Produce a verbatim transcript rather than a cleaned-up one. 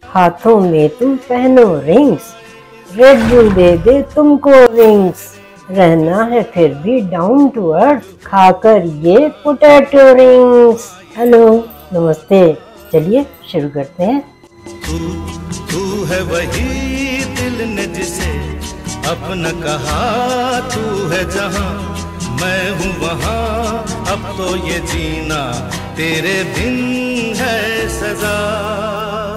हाथों में तुम पहनो रिंग्स, रेड बुल दे दे तुमको रिंग्स, रहना है फिर भी डाउन टू अर्थ, खाकर ये पोटैटो रिंग्स। हेलो, नमस्ते, चलिए शुरू करते हैं। तू तू है वही दिल ने जिसे अपना कहा, तू है जहां मैं हूँ वहां, अब तो ये जीना तेरे बिन है सजा।